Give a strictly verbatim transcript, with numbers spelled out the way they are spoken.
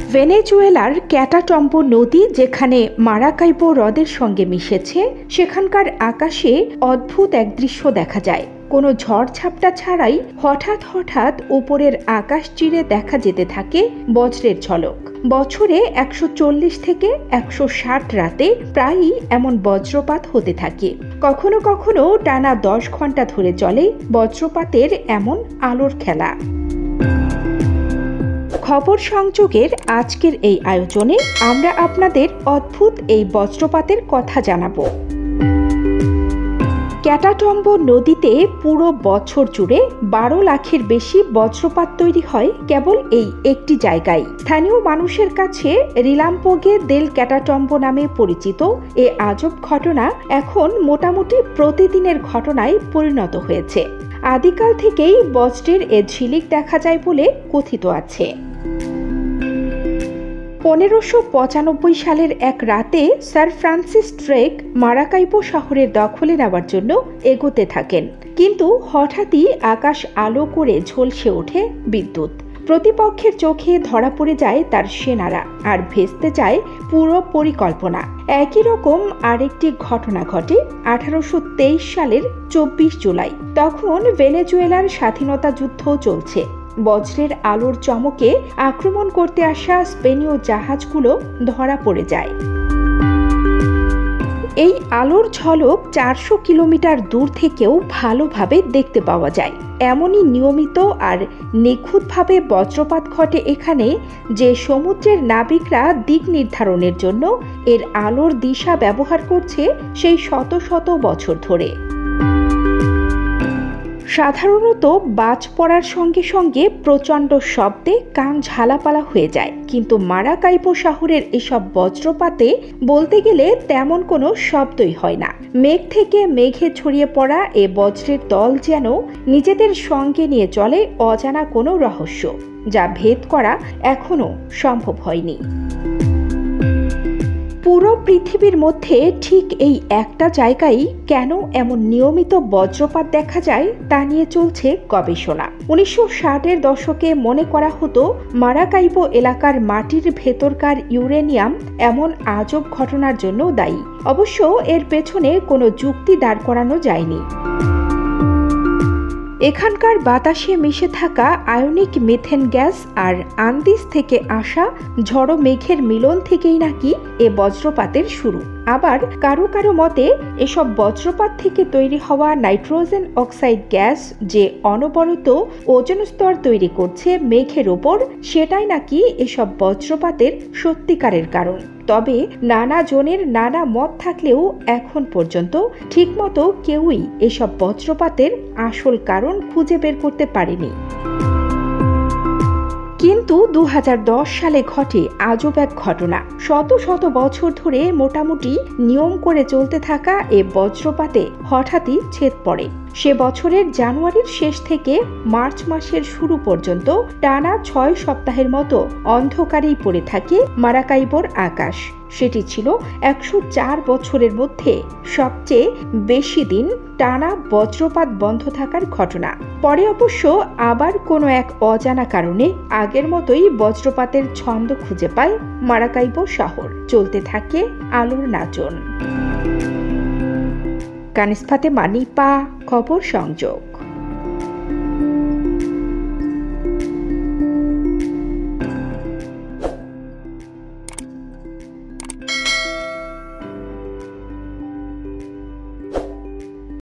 ভেনেজুয়েলার ক্যাটাটম্বো নদী যেখানে মারাকাইবো হ্রদের সঙ্গে মিশেছে, সেখানকার আকাশে অদ্ভুত এক দৃশ্য দেখা যায়। কোনো ঝড়ঝাপটা ছাড়াই হঠাৎ হঠাৎ উপরের আকাশ চিরে দেখা যেতে থাকে বজ্রের ঝলক। বছরে একশো চল্লিশ থেকে একশো ষাট রাতে প্রায়ই এমন বজ্রপাত হতে থাকে। কখনো কখনো টানা দশ ঘন্টা ধরে চলে বজ্রপাতের এমন আলোর খেলা। খবর সংযোগের আজকের এই আয়োজনে আমরা আপনাদের অদ্ভুত এই বজ্রপাতের কথা জানাবো। ক্যাটাটম্বো নদীতে পুরো বছর জুড়ে বারো লাখের বেশি বজ্রপাত তৈরি হয় কেবল এই একটি জায়গায়। স্থানীয় মানুষের কাছে রিলাম্পোগে দেল ক্যাটাটম্বো নামে পরিচিত এ আজব ঘটনা এখন মোটামুটি প্রতিদিনের ঘটনায় পরিণত হয়েছে। আদিকাল থেকেই বজ্রের এ ঝিলিক দেখা যায় বলে কথিত আছে। পনেরোশো পঁচানব্বই সালের এক রাতে স্যার ফ্রান্সিস ড্রেক মারাকাইবো শহরের দখলে নেওয়ার জন্য এগোতে থাকেন, কিন্তু হঠাৎই আকাশ আলো করে ঝলসে ওঠে বিদ্যুৎ। প্রতিপক্ষের চোখে ধরা পড়ে যায় তার সেনারা, আর ভেস্তে যায় পুরো পরিকল্পনা। একই রকম আরেকটি ঘটনা ঘটে আঠারোশো তেইশ সালের চব্বিশ জুলাই। তখন ভেনেজুয়েলার স্বাধীনতা যুদ্ধ চলছে। বজ্রের আলোর চমকে আক্রমণ করতে আসা স্পেনীয় জাহাজগুলো ধরা পড়ে যায়। এই আলোর ঝলক চারশো কিলোমিটার দূর থেকেও ভালোভাবে দেখতে পাওয়া যায়। এমনই নিয়মিত আর নিখুঁতভাবে বজ্রপাত ঘটে এখানে যে সমুদ্রের নাবিকরা দিক নির্ধারণের জন্য এর আলোর দিশা ব্যবহার করছে সেই শত শত বছর ধরে। সাধারণত বাজ পড়ার সঙ্গে সঙ্গে প্রচণ্ড শব্দে কান ঝালাপালা হয়ে যায়, কিন্তু মারাকাইবো শহরের এসব বজ্রপাতে বলতে গেলে তেমন কোনো শব্দই হয় না। মেঘ থেকে মেঘে ছড়িয়ে পড়া এ বজ্রের দল যেন নিজেদের সঙ্গে নিয়ে চলে অজানা কোনো রহস্য, যা ভেদ করা এখনো সম্ভব হয়নি। পুরো পৃথিবীর মধ্যে ঠিক এই একটা জায়গায় কেন এমন নিয়মিত বজ্রপাত দেখা যায় তা নিয়ে চলছে গবেষণা। উনিশশো ষাটের দশকে মনে করা হতো মারাকাইবো এলাকার মাটির ভেতরকার ইউরেনিয়াম এমন আজব ঘটনার জন্য দায়ী। অবশ্য এর পেছনে কোনো যুক্তি দাঁড় করানো যায়নি। এখানকার বাতাসে মিশে থাকা আয়নিক মিথেন গ্যাস আর আন্দিজ থেকে আসা ঝড়ো মেঘের মিলন থেকেই নাকি এ বজ্রপাতের শুরু। আবার কারো কারো মতে এসব বজ্রপাত থেকে তৈরি হওয়া নাইট্রোজেন অক্সাইড গ্যাস যে অনবরত ওজোন স্তর তৈরি করছে মেঘের ওপর, সেটাই নাকি এসব বজ্রপাতের সত্যিকারের কারণ। তবে নানা জনের নানা মত থাকলেও এখন পর্যন্ত ঠিকমতো কেউই এসব বজ্রপাতের আসল কারণ খুঁজে বের করতে পারেনি। কিন্তু দু হাজার দশ সালে ঘটে আজব এক ঘটনা। শত শত বছর ধরে মোটামুটি নিয়ম করে চলতে থাকা এ বজ্রপাতে হঠাৎই ছেদ পড়ে। সে বছরের জানুয়ারির শেষ থেকে মার্চ মাসের শুরু পর্যন্ত টানা ছয় সপ্তাহের মতো অন্ধকারেই পড়ে থাকে মারাকাইবোর আকাশ। সেটি ছিল একশো চার বছরের মধ্যে সবচেয়ে বেশি দিন টানা বজ্রপাত বন্ধ থাকার ঘটনা। পরে অবশ্য আবার কোনো এক অজানা কারণে আগের মতোই বজ্রপাতের ছন্দ খুঁজে পায় মারাকাইবো শহর। চলতে থাকে আলোর নাচন। কানিস ফাতেমা, নিপা, খবর সংযোগ।